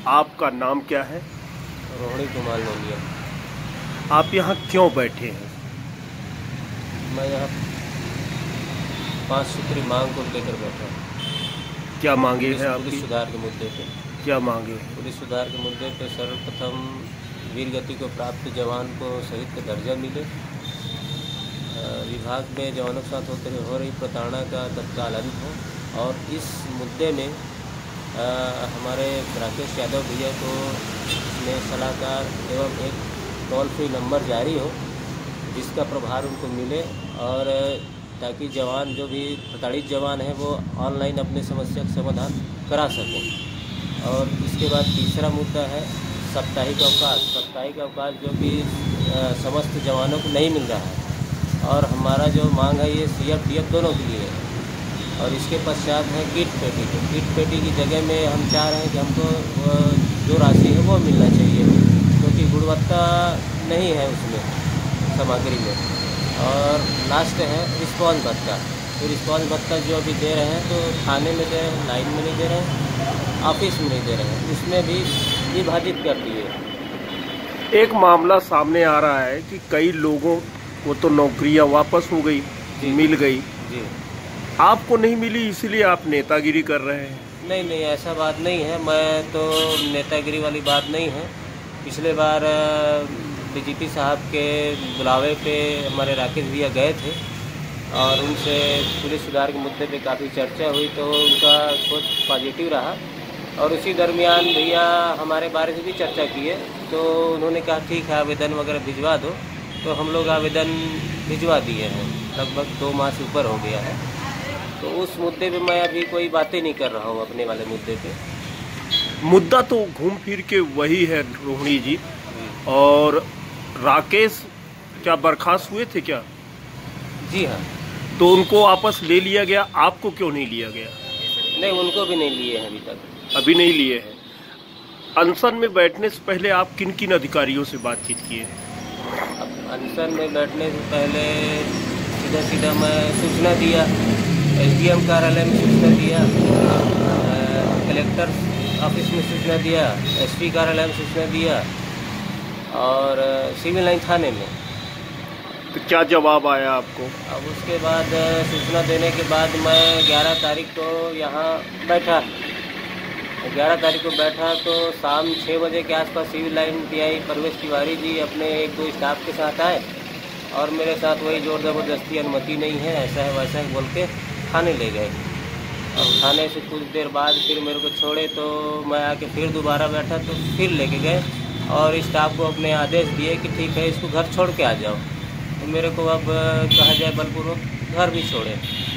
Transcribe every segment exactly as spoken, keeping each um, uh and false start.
आपका नाम क्या है? रोहिणी कुमार लोनिया। आप यहाँ क्यों बैठे हैं? मैं यहाँ पाँच सूत्री मांग को लेकर बैठा हूँ। क्या मांगे हैं आपकी? पुलिस सुधार के मुद्दे पे। क्या मांगे? पुलिस सुधार के मुद्दे पे सर्वप्रथम वीर गति को प्राप्त जवान को शहीद का दर्जा मिले। विभाग में जवानों के साथ होते हो रही प्रताड़ना का तत्काल अंत हो और इस मुद्दे में आ, हमारे राकेश यादव भैया को में सलाहकार एवं एक टोल फ्री नंबर जारी हो जिसका प्रभार उनको मिले और ताकि जवान जो भी प्रताड़ित जवान हैं वो ऑनलाइन अपने समस्या का समाधान करा सकें। और इसके बाद तीसरा मुद्दा है साप्ताहिक अवकाश। साप्ताहिक अवकाश जो कि समस्त जवानों को नहीं मिल रहा है और हमारा जो मांग है ये सी एफ डी एफ दोनों के लिए है। और इसके पश्चात है किट पेटी के किट पेटी की जगह में हम चाह रहे हैं कि हमको जो राशि है वो मिलना चाहिए क्योंकि तो गुणवत्ता नहीं है उसमें सामग्री में। और लास्ट है रिस्पॉन्स भत्ता। तो रिस्पॉन्स भत्ता जो अभी दे रहे हैं तो थाने में दे रहे हैं, लाइन में नहीं दे रहे हैं, ऑफिस में नहीं दे रहे हैं, उसमें भी विभाजित कर दिए। एक मामला सामने आ रहा है कि कई लोगों को तो नौकरियां वापस हो गई, मिल गई जी, आपको नहीं मिली इसलिए आप नेतागिरी कर रहे हैं? नहीं नहीं ऐसा बात नहीं है। मैं तो नेतागिरी वाली बात नहीं है। पिछले बार डीजीपी साहब के बुलावे पे हमारे राकेश भैया गए थे और उनसे पुलिस सुधार के मुद्दे पे काफ़ी चर्चा हुई तो उनका सोच पॉजिटिव रहा और उसी दरमियान भैया हमारे बारे में भी चर्चा की है तो उन्होंने कहा ठीक है आवेदन वगैरह भिजवा दो। तो हम लोग आवेदन भिजवा दिए हैं, लगभग दो माह से ऊपर हो गया है। तो उस मुद्दे पे मैं अभी कोई बातें नहीं कर रहा हूँ अपने वाले मुद्दे पे। मुद्दा तो घूम फिर के वही है रोहिणी जी। और राकेश क्या बर्खास्त हुए थे क्या? जी हाँ। तो उनको वापस ले लिया गया, आपको क्यों नहीं लिया गया? नहीं, उनको भी नहीं लिए हैं अभी तक। अभी नहीं लिए हैं। अनशन में बैठने से पहले आप किन किन अधिकारियों से बातचीत किए? अब अनशन में बैठने से पहले सीधा सीधा मैं सूचना दिया, एसडीएम कार्यालय में सूचना दिया, कलेक्टर ऑफिस में सूचना दिया, एसपी कार्यालय में सूचना दिया और सिविल लाइन थाने में। तो क्या जवाब आया आपको? अब उसके बाद सूचना देने के बाद मैं ग्यारह तारीख को यहाँ बैठा। ग्यारह तारीख को बैठा तो शाम छः बजे के आसपास civil line TI Parvesh Tiwari ji अपने एक दो स्टाफ के साथ आए और मेरे साथ वही जोर ज़बरदस्ती अनुमति नहीं है ऐसा है वैसा है बोल के थाने ले गए। और थाने से कुछ देर बाद फिर मेरे को छोड़े तो मैं आके फिर दोबारा बैठा तो फिर लेके गए और स्टाफ को अपने आदेश दिए कि ठीक है इसको घर छोड़ के आ जाओ। तो मेरे को अब कहा जाए बलपूर्वक घर भी छोड़े।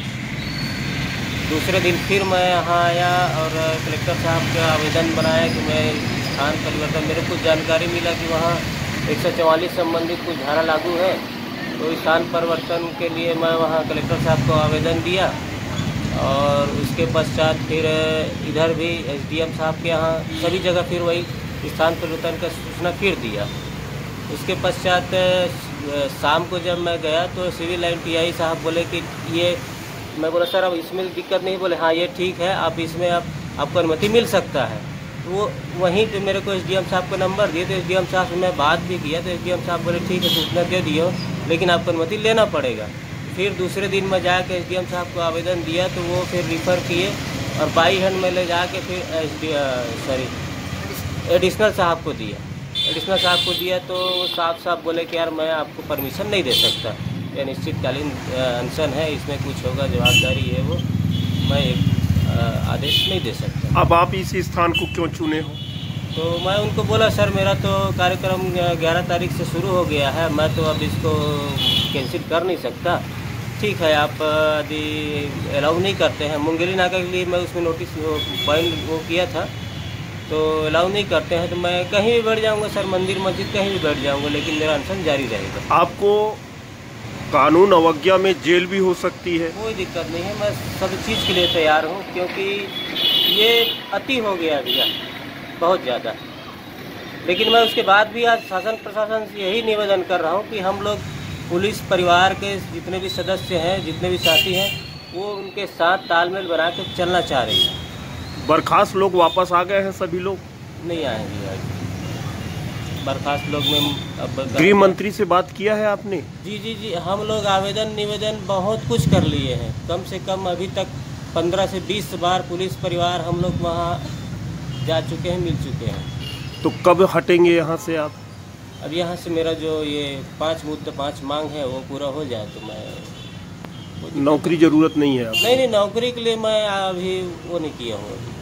दूसरे दिन फिर मैं यहाँ आया और कलेक्टर साहब का आवेदन बनाया कि मैं स्थान परिवर्तन, मेरे को जानकारी मिला कि वहाँ एक सौ चवालीस संबंधित कुछ धारा लागू है तो स्थान परिवर्तन के लिए मैं वहाँ कलेक्टर साहब को आवेदन दिया और उसके पश्चात फिर इधर भी एसडीएम साहब के यहाँ सभी जगह फिर वही स्थान परिवर्तन का सूचना फिर दिया। उसके पश्चात शाम को जब मैं गया तो सिविल लाइन टीआई साहब बोले कि ये, मैं बोला सर अब इसमें दिक्कत नहीं, बोले हाँ ये ठीक है आप इसमें आप आपको अनुमति मिल सकता है। तो वो वहीं पे मेरे को एसडीएम साहब का नंबर दिए तो एसडीएम साहब से मैं बात भी किया तो एसडीएम साहब बोले ठीक है सूचना दे दियो लेकिन आपको अनुमति लेना पड़ेगा। फिर दूसरे दिन मैं जाकर एसडीएम साहब को आवेदन दिया तो वो फिर रिफ़र किए और बाई हैंड में ले जाके फिर एस डी सॉरी एडिशनल साहब को दिया। एडिशनल साहब को दिया तो साफ साफ बोले कि यार मैं आपको परमिशन नहीं दे सकता, यह निश्चितकालीन अनशन है, इसमें कुछ होगा जवाबदारी है वो, मैं एक आदेश नहीं दे सकता। अब आप इस स्थान को क्यों चुने हो? तो मैं उनको बोला सर मेरा तो कार्यक्रम ग्यारह तारीख से शुरू हो गया है, मैं तो अब इसको कैंसिल कर नहीं सकता। ठीक है आप यदि अलाउ नहीं करते हैं, मुंगेली नाका के लिए मैं उसमें नोटिस पॉइंट वो किया था तो अलाउ नहीं करते हैं तो मैं कहीं भी बैठ जाऊंगा सर, मंदिर मस्जिद कहीं भी बैठ जाऊंगा लेकिन मेरा अनशन जारी रहेगा। आपको कानून अवज्ञा में जेल भी हो सकती है? कोई दिक्कत नहीं है, मैं सब चीज़ के लिए तैयार हूँ क्योंकि ये अति हो गया भैया बहुत ज़्यादा। लेकिन मैं उसके बाद भी आज शासन प्रशासन से यही निवेदन कर रहा हूँ कि हम लोग पुलिस परिवार के जितने भी सदस्य हैं, जितने भी साथी हैं, वो उनके साथ तालमेल बना के चलना चाह रही है। बर्खास्त लोग वापस आ गए हैं सभी लोग? नहीं आएंगे आज बर्खास्त लोग में। अब गृह मंत्री से बात किया है आपने? जी जी जी हम लोग आवेदन निवेदन बहुत कुछ कर लिए हैं, कम से कम अभी तक पंद्रह से बीस बार पुलिस परिवार हम लोग वहाँ जा चुके हैं, मिल चुके हैं। तो कब हटेंगे यहाँ से आप? अब यहाँ से मेरा जो ये पांच मुद्दे पांच मांग है वो पूरा हो जाए तो मैं नौकरी जरूरत नहीं है आपको? नहीं नहीं नौकरी के लिए मैं अभी वो नहीं किया हूँ।